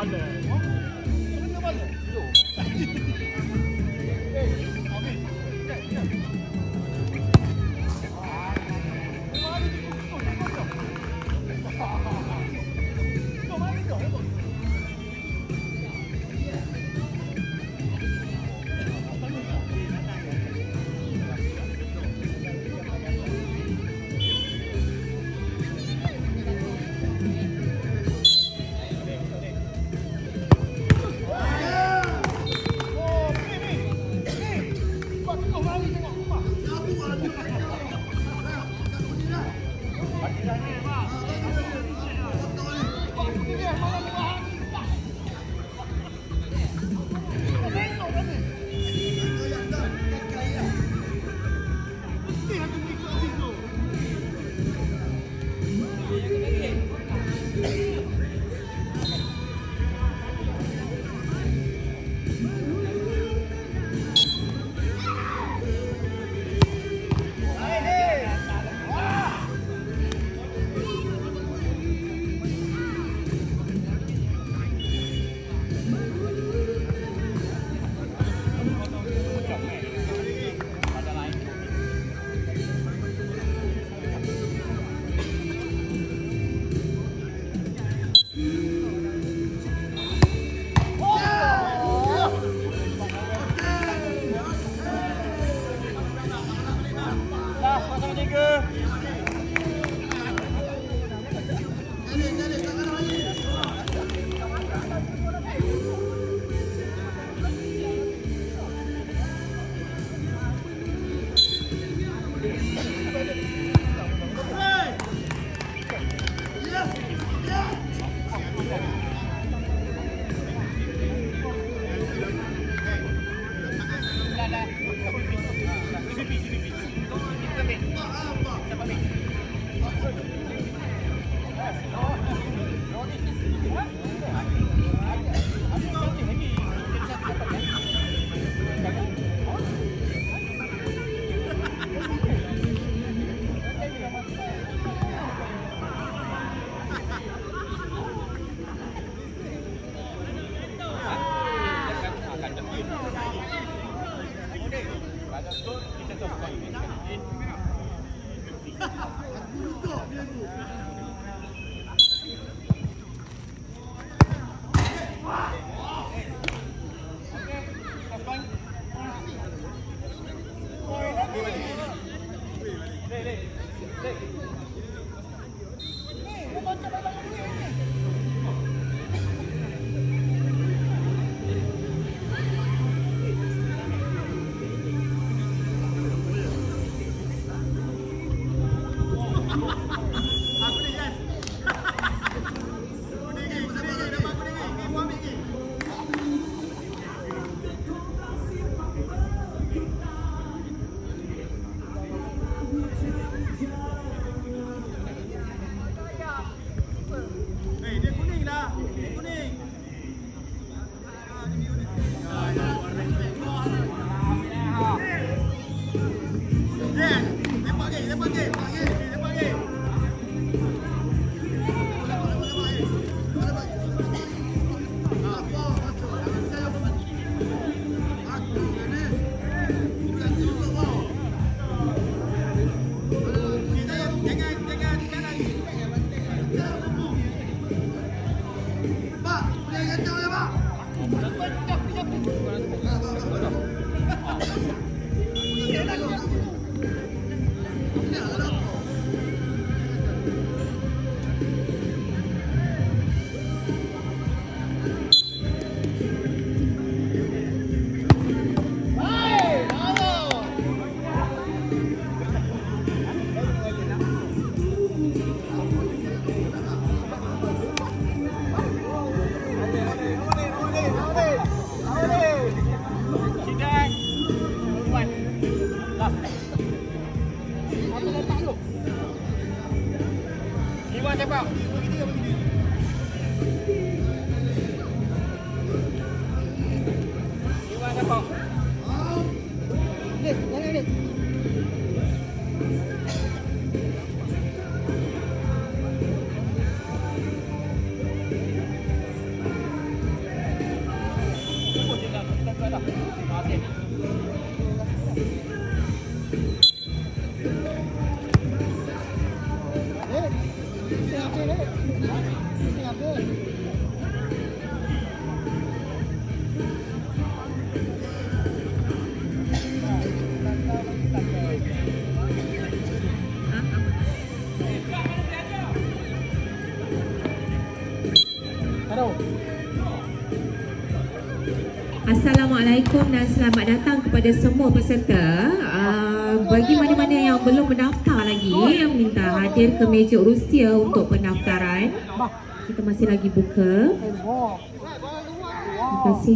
Jangan Assalamualaikum dan selamat datang kepada semua peserta. Bagi mana-mana yang belum mendaftar lagi, yang minta hadir ke meja urusia untuk pendaftaran. Kita masih lagi buka. Terima kasih.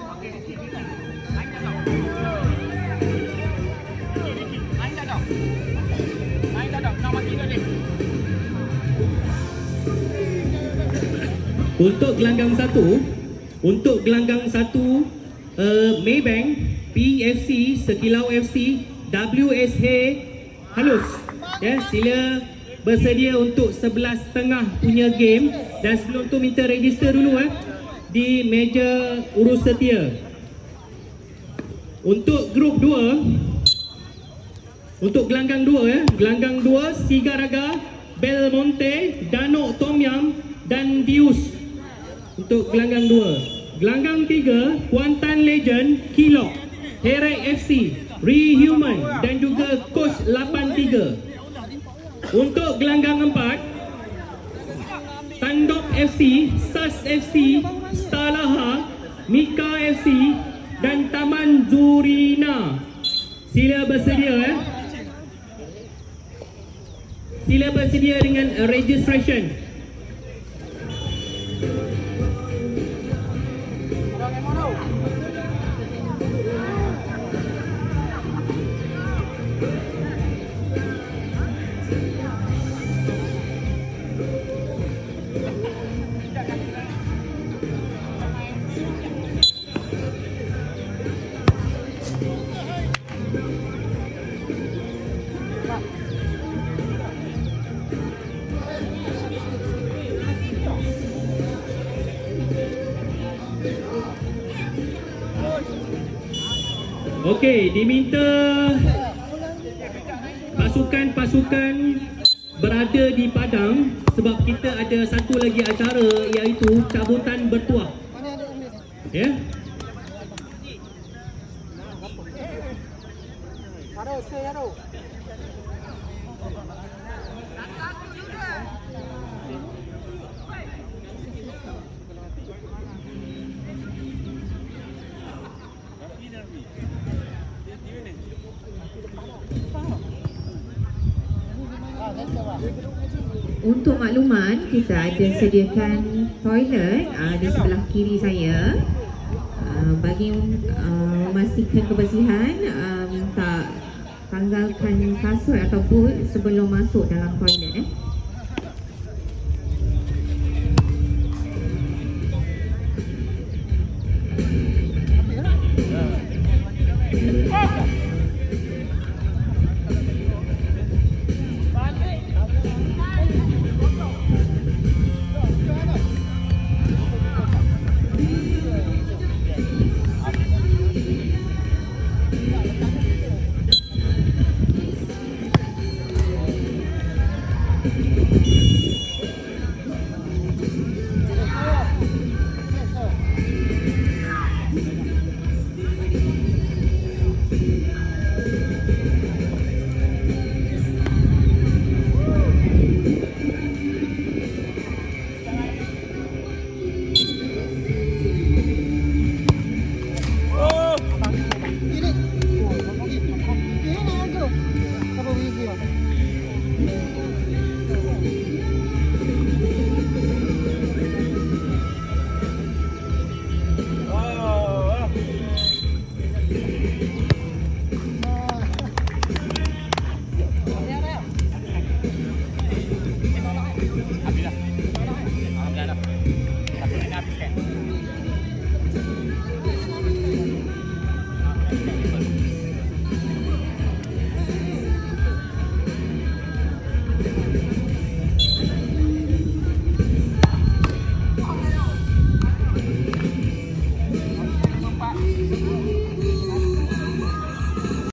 Untuk gelanggang satu, Maybank, PFC, Sekilau FC, WSH, halus. Ya, sila bersedia untuk 11.30 punya game, dan sebelum tu minta register dulu di meja urus setia. Untuk grup 2, untuk gelanggang 2 gelanggang 2 Sigaraga, Belmonte, Danok Tom Yam dan Dius. Untuk gelanggang 2. Gelanggang 3, Kuantan Legend, Kilok, Herek FC, Rehuman dan juga Coach 83. Untuk gelanggang 4, Tandok FC, SAS FC, Stalaha, Mika FC dan Taman Zurina. Sila bersedia Sila bersedia dengan registration. Okey, diminta pasukan-pasukan berada di padang sebab kita ada satu lagi acara, iaitu cabutan bertuah. Ya. Untuk makluman, kita ada sediakan toilet di sebelah kiri saya. Bagi memastikan kebersihan, minta tanggalkan kasut atau boot sebelum masuk dalam toilet.